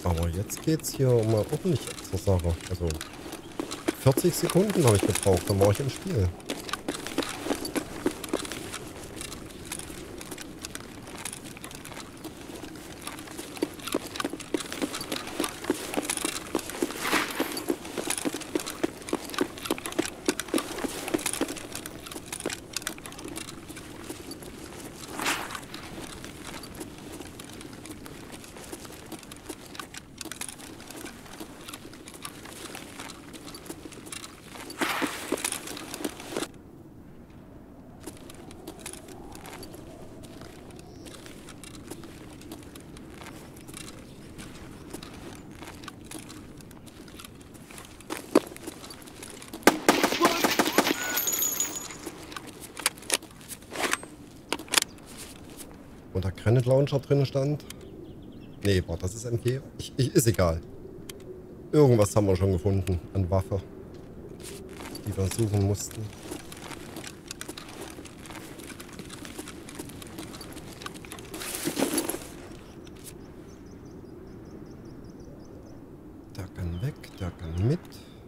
Aber jetzt geht's hier mal ordentlich zur Sache. Also 40 Sekunden habe ich gebraucht, dann war ich im Spiel. Wo der Granite Launcher drin stand. Nee, war das ist MG? Ist egal. Irgendwas haben wir schon gefunden an Waffe, die wir suchen mussten. Der kann weg, der kann mit.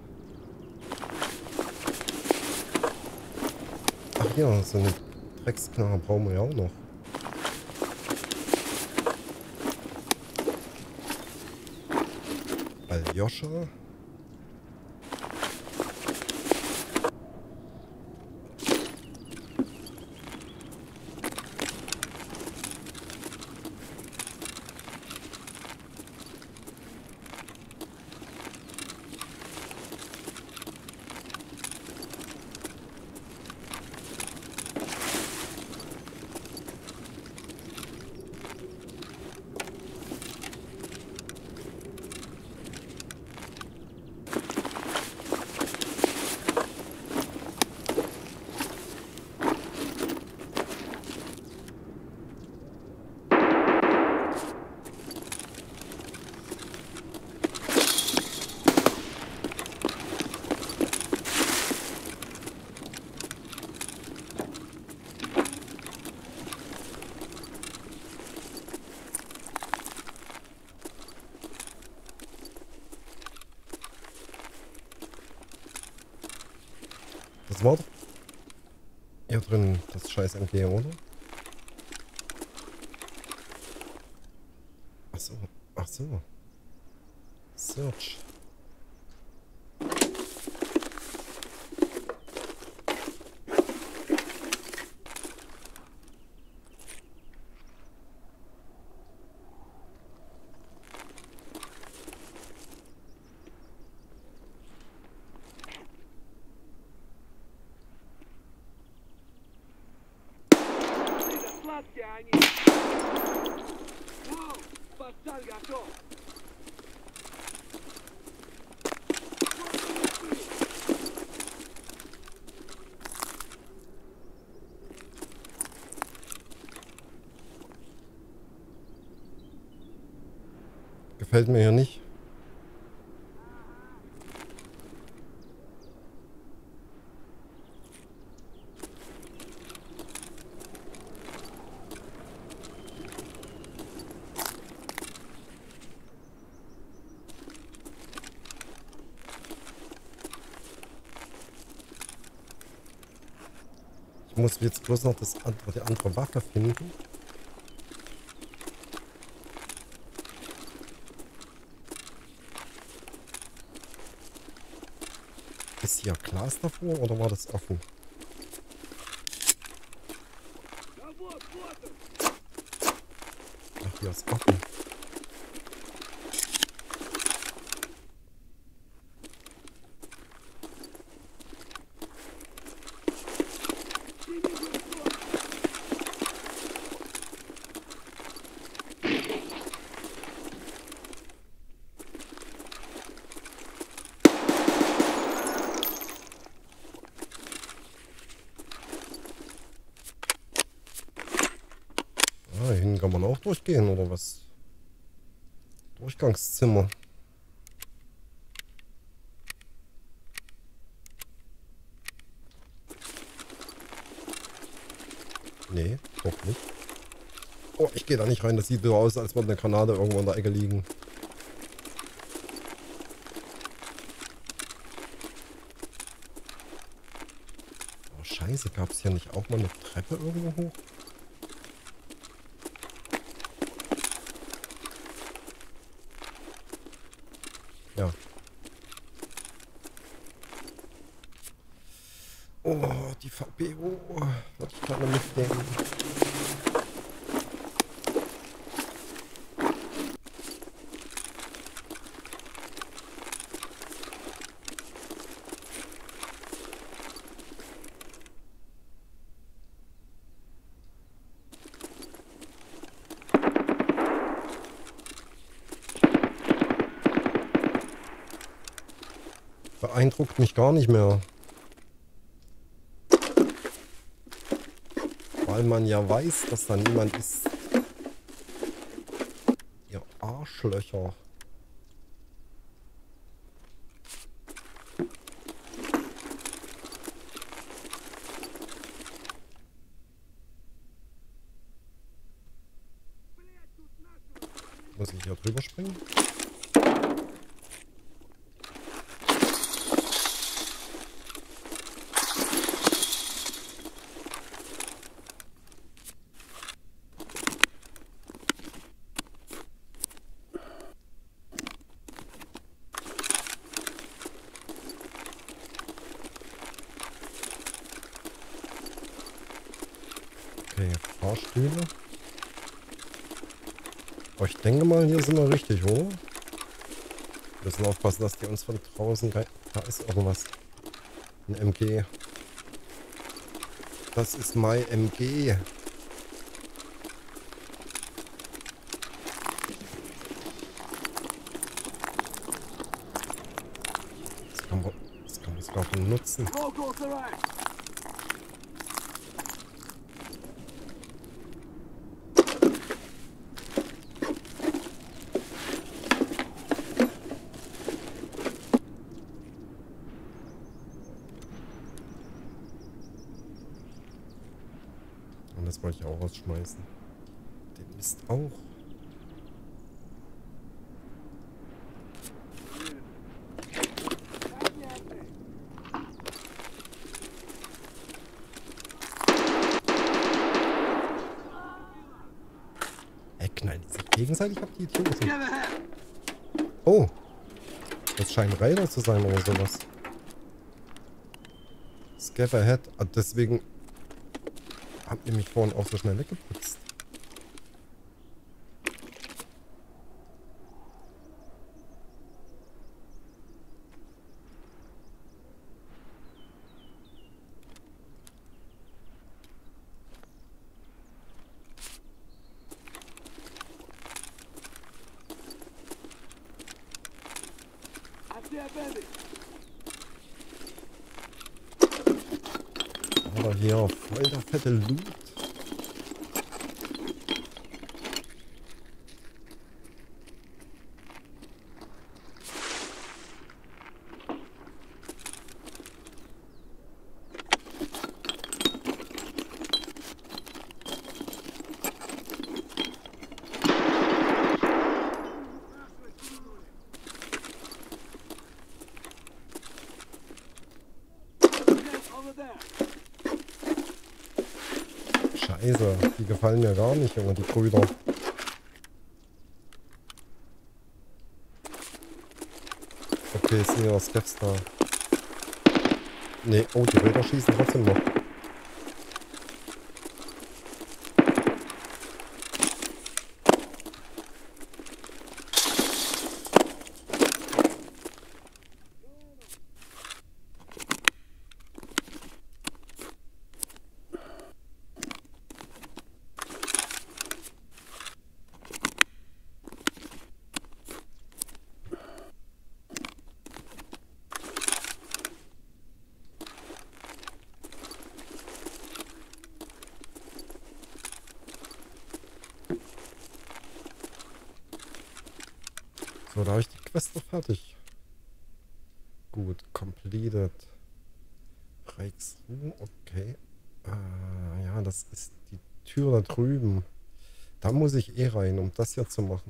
Ach ja, so eine Drecksknarre brauchen wir ja auch noch. Aljoscha. Das war doch hier drin, das scheiß MG, oder? Ach so, ach so. Search. Gefällt mir ja nicht. Ich muss jetzt bloß noch die andere Waffe finden. Ist hier Glas davor oder war das offen? Ach, hier ist offen. Ah, hier hinten kann man auch durchgehen, oder was? Durchgangszimmer. Nee, doch nicht. Oh, ich gehe da nicht rein. Das sieht so aus, als würde eine Granate irgendwo in der Ecke liegen. Scheiße, gab es hier nicht auch mal eine Treppe irgendwo hoch? Ja. Oh, die VPO. Würde ich gerne mitnehmen. Beeindruckt mich gar nicht mehr. Weil man ja weiß, dass da niemand ist. Ihr Arschlöcher. Muss ich hier drüber springen? Okay, Fahrstühle. Aber ich denke mal, hier sind wir richtig, oder? Wir müssen aufpassen, dass die uns von draußen... Da ist irgendwas. Ein MG. Das ist mein MG. Das kann man sogar benutzen. Und das wollte ich auch rausschmeißen. Den Mist auch. Knallen die sich gegenseitig auf die Idioten. Oh. Das scheinen Räder zu sein oder sowas. Scav ahead. Ah, deswegen habt ihr mich vorhin auch so schnell weggeputzt. Aber hier voll der fette Loot. Scheiße, die gefallen mir gar nicht, Junge, die Brüder. Okay, es sind ja Steps da. Ne, oh, die Räder schießen trotzdem noch. So, da habe ich die Quest noch fertig. Gut, completed. Reichsruhe, okay. Ja, das ist die Tür da drüben. Da muss ich eh rein, um das hier zu machen.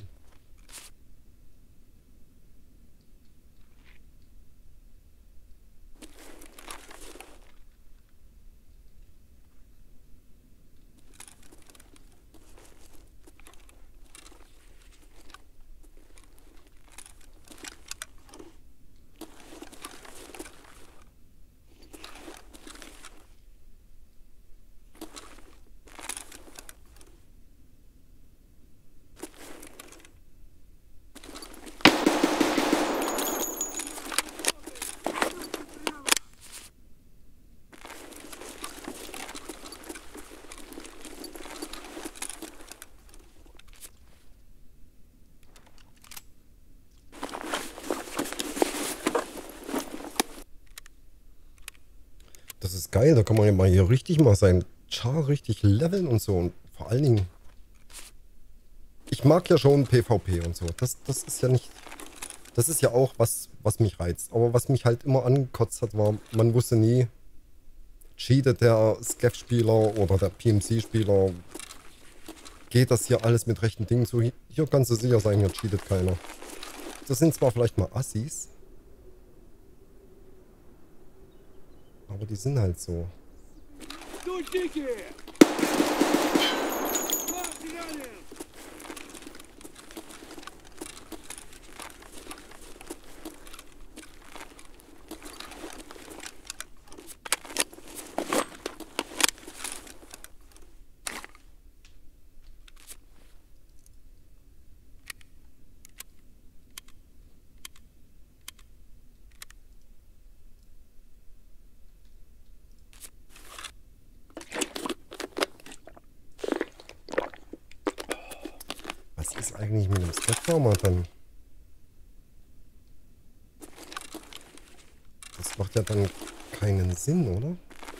geil. Da kann man ja mal hier richtig mal sein Char richtig leveln und so. Und vor allen Dingen, ich mag ja schon PvP und so. Das ist ja nicht, das ist ja auch was mich reizt. Aber was mich halt immer angekotzt hat, war, man wusste nie, cheatet der Scav-Spieler oder der PMC-Spieler. Geht das hier alles mit rechten Dingen zu? Hier kannst du sicher sein, hier cheatet keiner. Das sind zwar vielleicht mal Assis, aber die sind halt so. Was ist eigentlich mit dem Scav-Farmer dann? Das macht ja dann keinen Sinn, oder?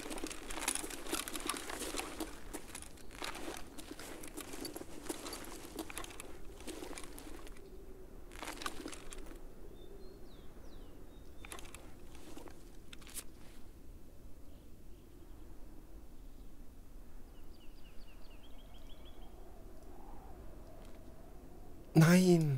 Nein!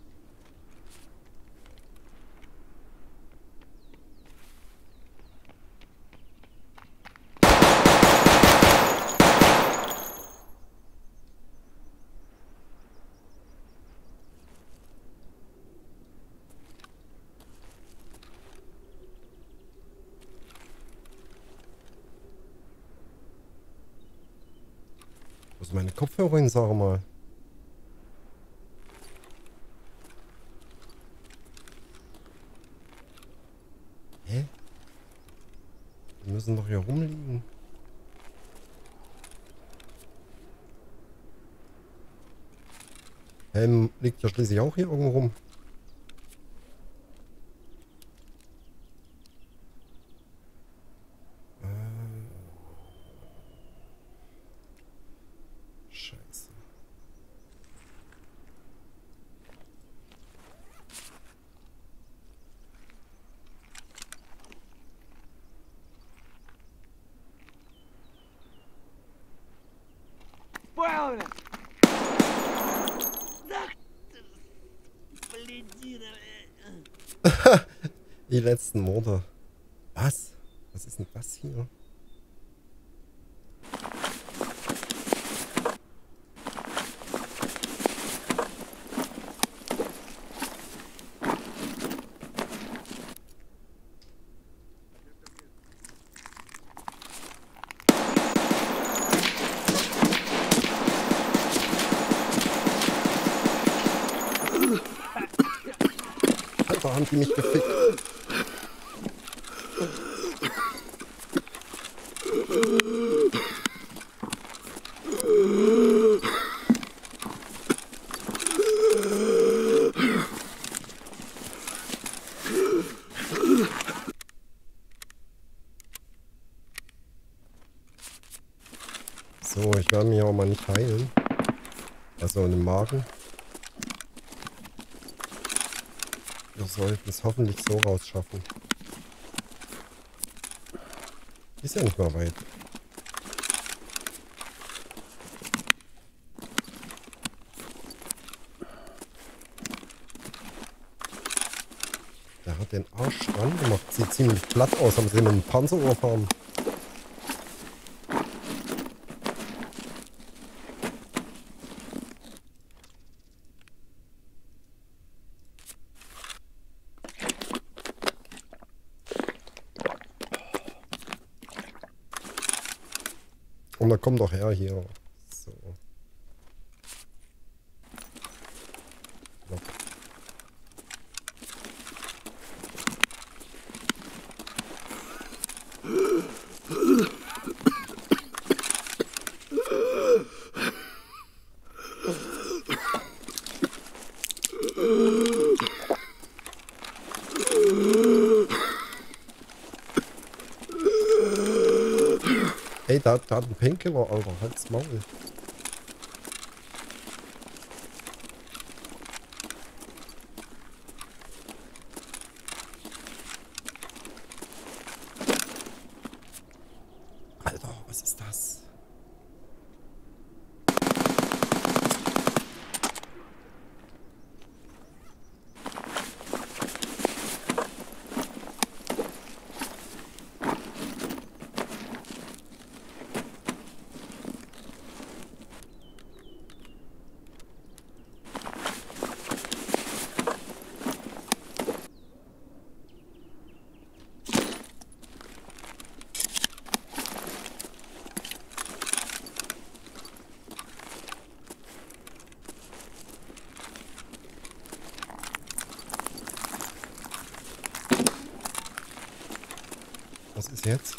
Wo ist meine Kopfhörer hin, sag mal? Hä? Die müssen doch hier rumliegen. Helm liegt ja schließlich auch hier irgendwo rum. Scheiße. Die letzten Morde. Was? Was ist denn das hier? Alter, haben die mich gefickt. So, ich werde mich auch mal nicht heilen. Also in den Magen. Wir sollten es hoffentlich so rausschaffen. Ist ja nicht mal weit. Der hat den Arsch dran gemacht. Sieht ziemlich platt aus. Haben sie einen Panzerwurf haben. Und da komm doch her hier. So. Lock. Ey, da hat ein Painkiller, Alter. Halt's Maul. Alter, was ist das? Was ist jetzt?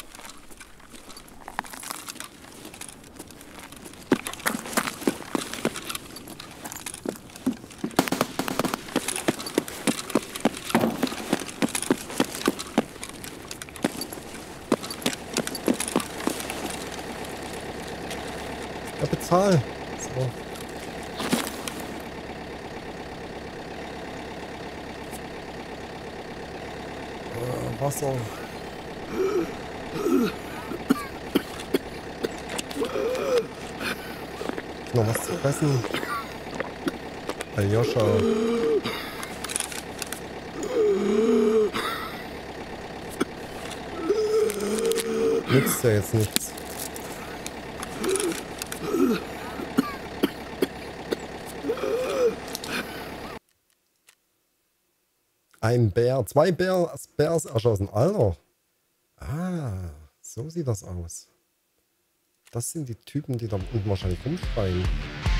Ja, bezahl. So. Wasser. Noch was zu fressen. Aljoscha. Nützt ja jetzt nichts. Ein Bär. Zwei Bärs erschossen. Alter. Ah, so sieht das aus. Das sind die Typen, die da unten wahrscheinlich rumschreien.